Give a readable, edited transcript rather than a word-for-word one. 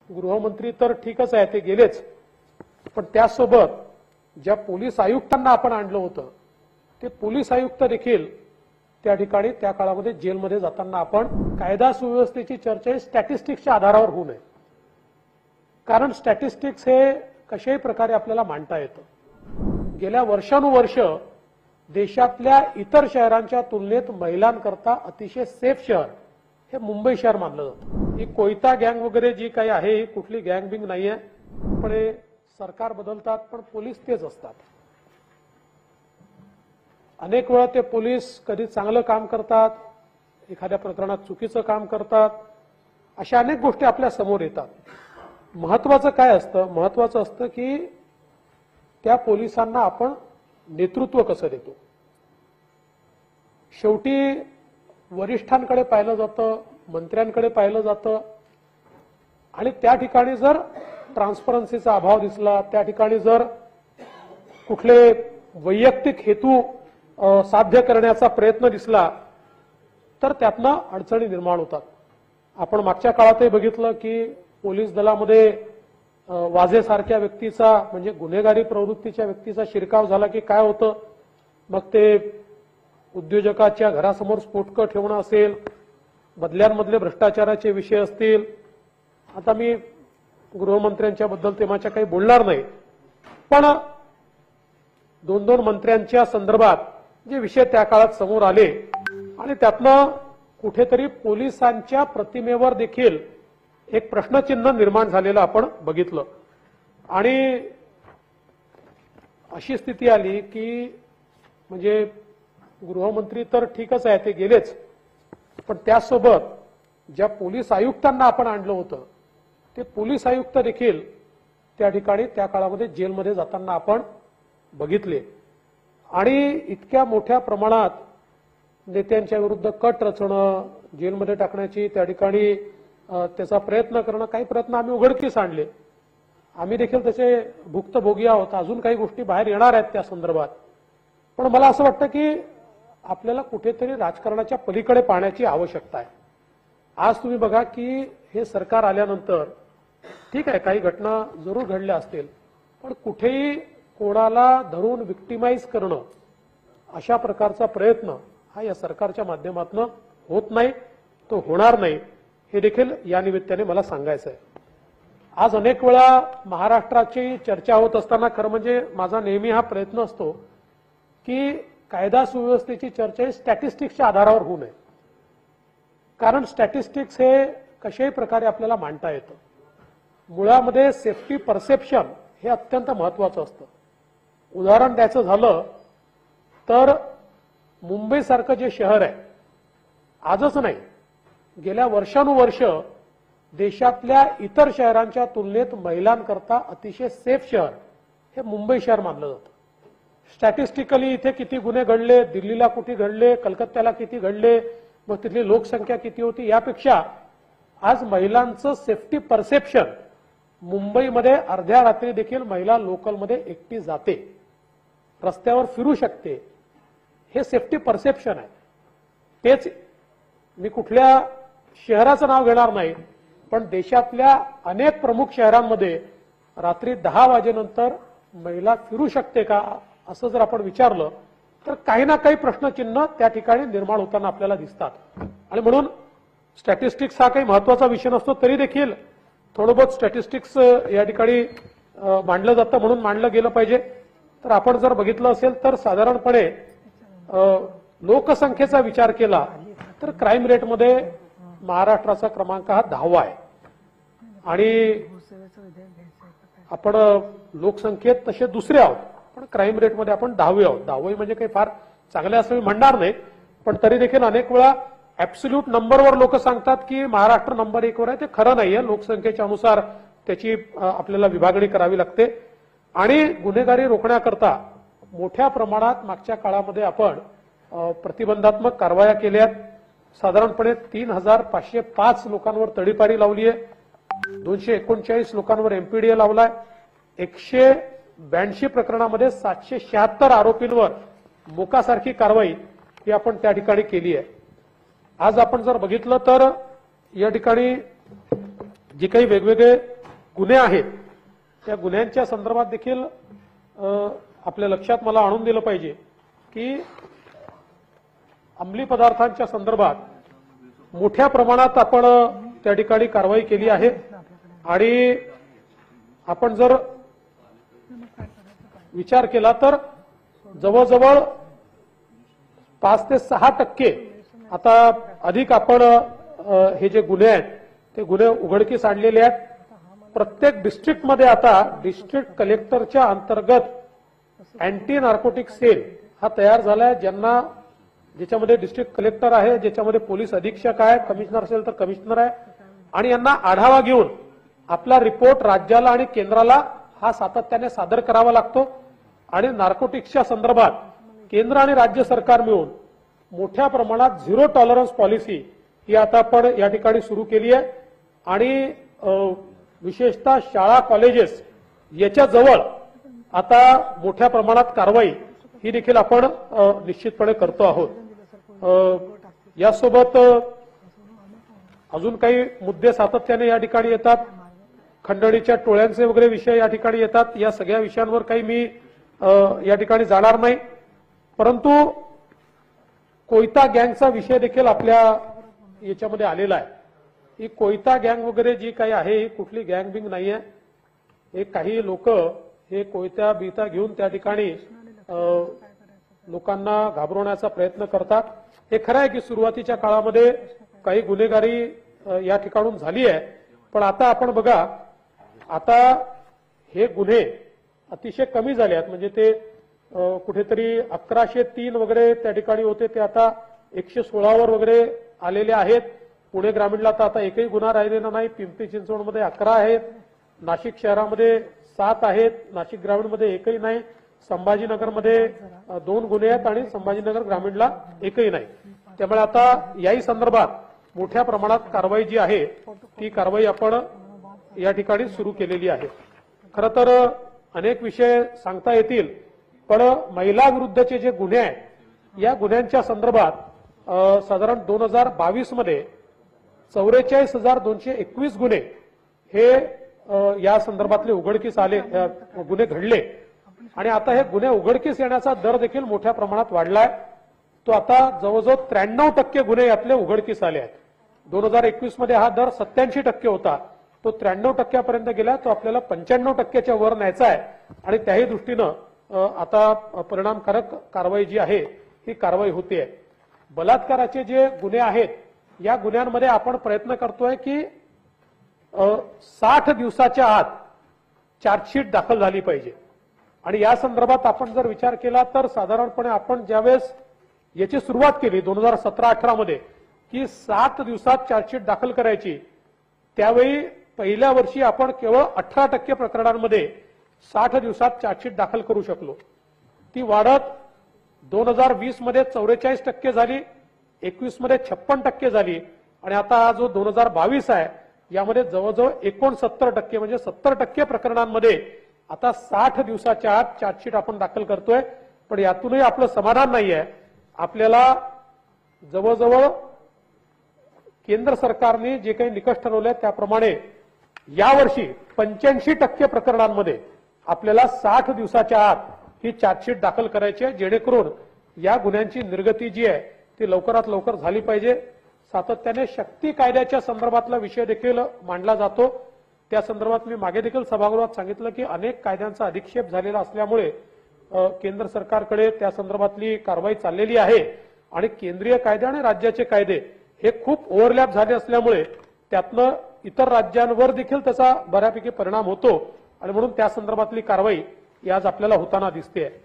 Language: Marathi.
गृहमंत्री तर ठीकच आहे, ते गेलेच, पण त्यासोबत ज्या पोलीस आयुक्तांना आपण आणलं होतं ते पोलीस आयुक्त देखील त्या ठिकाणी त्या काळामध्ये जेलमध्ये जाताना आपण कायदा सुव्यवस्थेची चर्चा ही स्टॅटिस्टिक्सच्या आधारावर होऊ नये. कारण स्टॅटिस्टिक्स हे कशाही प्रकारे आपल्याला मांडता येतं. गेल्या वर्षानुवर्ष देशातल्या इतर शहरांच्या तुलनेत महिलांकरता अतिशय सेफ शहर हे मुंबई शहर मानलं जातं. ही कोयता गँग वगैरे जी काही आहे ही कुठली गँग बिंग नाहीये, पण हे सरकार बदलतात पण पोलीस तेच असतात. अनेक वेळा ते पोलीस कधी चांगलं काम करतात, एखाद्या प्रकरणात चुकीचं काम करतात, अशा अनेक गोष्टी आपल्या समोर येतात. महत्वाचं काय असतं? महत्वाचं असतं की त्या पोलिसांना आपण नेतृत्व कसं देतो. शेवटी वरिष्ठांकडे पाहिलं जातं, मंत्र्यांकडे पाहिलं जातं आणि त्या ठिकाणी जर ट्रान्सपरन्सीचा अभाव दिसला, त्या ठिकाणी जर कुठले वैयक्तिक हेतू साध्य करण्याचा प्रयत्न दिसला तर त्यातनं अडचणी निर्माण होतात. आपण मागच्या काळातही बघितलं की पोलीस दलामध्ये वाझेसारख्या व्यक्तीचा म्हणजे गुन्हेगारी प्रवृत्तीच्या व्यक्तीचा शिरकाव झाला की काय होतं, मग ते उद्योजकाच्या घरासमोर स्फोटकं ठेवणं असेल, बदल्यांमधले भ्रष्टाचाराचे विषय असतील. आता मी गृहमंत्र्यांच्या बद्दल तेव्हाच्या काही बोलणार नाही, पण दोन मंत्र्यांच्या संदर्भात जे विषय त्या काळात समोर आले आणि त्यातनं कुठेतरी पोलिसांच्या प्रतिमेवर देखील एक प्रश्नचिन्ह निर्माण झालेलं आपण बघितलं. आणि अशी स्थिती आली की म्हणजे गृहमंत्री तर ठीकच आहे, ते गेलेच, पण त्यासोबत ज्या पोलीस आयुक्तांना आपण आणलं होतं ते पोलीस आयुक्त देखील त्या ठिकाणी त्या काळामध्ये जेलमध्ये जाताना आपण बघितले. आणि इतक्या मोठ्या प्रमाणात नेत्यांच्या विरुद्ध कट रचणं, जेलमध्ये टाकण्याची त्या ठिकाणी त्याचा प्रयत्न करणं, काही प्रयत्न आम्ही उघडकीस आणले. आम्ही देखील त्याचे भुक्तभोगी आहोत. अजून काही गोष्टी बाहेर येणार आहेत त्या संदर्भात. पण मला असं वाटतं की आपल्याला कुठेतरी राजकारणाच्या पलीकडे पाहण्याची आवश्यकता आहे. आज तुम्ही बघा की हे सरकार आल्यानंतर ठीक आहे काही घटना जरूर घडल्या असतील, पण कुठेही कोणाला धरून विक्टिमाइज करणं अशा प्रकारचा प्रयत्न हा या सरकारच्या माध्यमातून होत नाही, तो होणार नाही, हे देखील या निमित्ताने मला सांगायचं आहे. आज अनेक वेळा महाराष्ट्राची चर्चा होत असताना खरं म्हणजे माझा नेहमी हा प्रयत्न असतो की कायदा सुव्यवस्थेची चर्चा ही स्टॅटिस्टिक्सच्या आधारावर होऊ नये. कारण स्टॅटिस्टिक्स हे कशाही प्रकारे आपल्याला मांडता येतं. मुळामध्ये सेफ्टी परसेप्शन हे अत्यंत महत्वाचं असतं. उदाहरण द्यायचं झालं तर मुंबईसारखं जे शहर आहे, आजच नाही गेल्या वर्षानुवर्ष देशातल्या इतर शहरांच्या तुलनेत महिलांकरता अतिशय सेफ शहर हे मुंबई शहर मानलं जातं. स्टॅटिस्टिकली इथे किती गुन्हे घडले, दिल्लीला किती घडले, कलकत्त्याला किती घडले, मग तिथली लोकसंख्या किती होती, यापेक्षा आज महिलांचं सेफ्टी परसेप्शन मुंबईमध्ये अर्ध्या रात्री देखील महिला लोकलमध्ये एकटी जाते, रस्त्यावर फिरू शकते, हे सेफ्टी परसेप्शन आहे. तेच मी कुठल्या शहराचं नाव घेणार नाही, पण देशातल्या अनेक प्रमुख शहरांमध्ये रात्री 10 वाजेनंतर महिला फिरू शकते का असं जर आपण विचारलं तर काही ना काही प्रश्नचिन्ह त्या ठिकाणी निर्माण होताना आपल्याला दिसतात. आणि म्हणून स्टॅटिस्टिक्स हा काही महत्वाचा विषय नसतो, तरी देखील थोडं बहुत स्टॅटिस्टिक्स या ठिकाणी मांडलं जातं म्हणून मांडलं गेलं पाहिजे. तर आपण जर बघितलं असेल तर साधारणपणे लोकसंख्येचा विचार केला तर क्राईम रेटमध्ये महाराष्ट्राचा क्रमांक हा 10वा आहे. आणि आपण लोकसंख्येत तसे दुसरे आहोत, पण क्राईम रेटमध्ये आपण 10वे आहोत. 10वे म्हणजे काही फार चांगले असं मी म्हणणार नाही, पण तरी देखील अनेक वेळा ऍब्सोल्यूट नंबरवर लोक सांगतात की महाराष्ट्र नंबर 1 वर आहे. ते खरं नाहीये. लोकसंख्येच्या अनुसार त्याची आपल्याला विभागणी करावी लागते. आणि गुन्हेगारी रोखण्याकरता मोठ्या प्रमाणात मागच्या काळामध्ये आपण प्रतिबंधात्मक कारवाया केल्या. साधारणपणे 3505 लोकांवर तडीपारी लावली आहे, 239 लोकांवर एमपीडीए लावलाय, 182 प्रकरणामध्ये 776 आरोपींवर मोकासारखी कारवाई ही आपण त्या ठिकाणी केली आहे. आज आपण जर बघितलं तर या ठिकाणी जी काही वेगवेगळे गुन्हे आहेत त्या गुन्ह्यांच्या संदर्भात देखील आपल्या लक्षात मला आणून दिलं पाहिजे की अंमली पदार्थांच्या संदर्भात मोठ्या प्रमाणात आपण त्या ठिकाणी कारवाई केली आहे आणि आपण जर विचार केला तर जवळजवळ 5 ते 6% आता अधिक आपण हे जे गुन्हे आहेत ते गुन्हे उघडकीस आणलेले आहेत. प्रत्येक डिस्ट्रिक्टमध्ये आता डिस्ट्रिक्ट कलेक्टरच्या अंतर्गत अँटी नार्कोटिक सेल हा तयार झालाय, ज्याच्यामध्ये डिस्ट्रिक्ट कलेक्टर आहे, ज्याच्यामध्ये पोलीस अधीक्षक आहे, कमिशनर असेल तर कमिशनर आहे आणि यांना आढावा घेऊन आपला रिपोर्ट राज्याला आणि केंद्राला हा सातत्याने सादर करावा लागतो आणि नार्कोटिक्सच्या संदर्भात केंद्र आणि राज्य सरकार मिळून मोठ्या प्रमाणात झिरो टॉलरन्स पॉलिसी ही आता आपण या ठिकाणी सुरू केली आहे आणि विशेषतः शाळा कॉलेजेस याच्या जवळ आता मोठ्या प्रमाणात कारवाई ही देखील आपण निश्चितपणे करतो आहोत. यासोबत अजून काही मुद्दे सातत्याने या ठिकाणी येतात. खंडणीच्या टोळ्यांचे वगैरे विषय या ठिकाणी येतात. या सगळ्या विषयांवर काही मी या ठिकाणी जाणार नाही, परंतु कोयता गँगचा विषय देखील आपल्या याच्यामध्ये आलेला आहे. ही कोयता गँग वगैरे जी काही आहे ही कुठली गँग बिंग नाही आहे. हे काही लोक हे कोयत्या बिता घेऊन त्या ठिकाणी लोकांना घाबरवण्याचा प्रयत्न करतात. हे खरं आहे की सुरुवातीच्या काळामध्ये काही गुन्हेगारी या ठिकाणून झाली आहे, पण आता आपण बघा आता हे गुन्हे अतिशय कमी झाले आहेत. म्हणजे ते कुठेतरी 1103 वगैरे त्या ठिकाणी होते ते आता 116 वर वगैरे आलेले आहेत. पुणे ग्रामीणला तर आता एकही गुन्हा राहिलेला नाही. पिंपरी चिंचवडमध्ये 11 आहेत, नाशिक शहरामध्ये 7 आहेत, नाशिक ग्रामीणमध्ये एकही नाही, संभाजीनगरमध्ये 2 गुन्हे आहेत आणि संभाजीनगर ग्रामीणला एकही नाही. त्यामुळे आता याही संदर्भात मोठ्या प्रमाणात कारवाई जी आहे ती कारवाई आपण या ठिकाणी सुरू केलेली आहे. खरं तर अनेक विषय सांगता येतील, पण महिला विरुद्धचे जे गुन्हे आहेत या गुन्ह्यांच्या संदर्भात साधारण 2022 मध्ये 44,221 गुन्हे हे या संदर्भातले उघडकीस आले, गुन्हे घडले आणि आता हे गुन्हे उघडकीस येण्याचा दर देखील मोठ्या प्रमाणात वाढलाय. तो आता जवळजवळ 93% गुन्हे यातले उघडकीस आले आहेत. 2021 मध्ये हा दर 87% होता, तो 93% गेला, तो आपल्याला 95% वर न्यायचा आहे आणि त्याही दृष्टीनं आता परिणामकारक कारवाई जी आहे ही कारवाई होते. बलात्काराचे जे गुन्हे आहेत या गुन्ह्यांमध्ये आपण प्रयत्न करतोय की 60 दिवसाच्या आत चार्जशीट दाखल झाली पाहिजे आणि या संदर्भात आपण जर विचार केला तर साधारणपणे आपण ज्यावेळेस याची सुरुवात केली 2017-18 मध्ये की 7 दिवसात चार्जशीट दाखल करायची, त्यावेळी पहिल्या वर्षी आपण केवळ 18% प्रकरणांमध्ये 60 दिवसात चार्जशीट दाखल करू शकलो. ती वाढत 2020 मध्ये 44% झाली, 21 मध्ये 56% झाली आणि आता हा जो 2022 आहे यामध्ये जवळजवळ 69% म्हणजे 70% प्रकरणांमध्ये आता 60 दिवसाच्या आत चार्जशीट आपण दाखल करतोय. पण यातूनही आपलं समाधान नाही आहे. आपल्याला जवळजवळ केंद्र सरकारने जे काही निकष ठरवले त्याप्रमाणे यावर्षी 85% प्रकरणांमध्ये आपल्याला 60 दिवसाच्या आत ही चार्जशीट दाखल करायची आहे, जेणेकरून या गुन्ह्यांची निर्गती जी आहे ती लवकरात लवकर झाली पाहिजे. सातत्याने शक्ती कायद्याच्या संदर्भातला विषय देखील मांडला जातो. त्या संदर्भात मी मागे देखील सभागृहात सांगितलं की अनेक कायद्यांचा अधिक्षेप झालेला असल्यामुळे केंद्र सरकारकडे त्या संदर्भातली कारवाई चाललेली आहे आणि केंद्रीय कायदे आणि राज्याचे कायदे हे खूप ओव्हरलॅप झाले असल्यामुळे त्यातनं इतर राज्यांवर देखील त्याचा बऱ्यापैकी परिणाम होतो आणि म्हणून त्या संदर्भातली कारवाई आज आपल्याला होताना दिसते.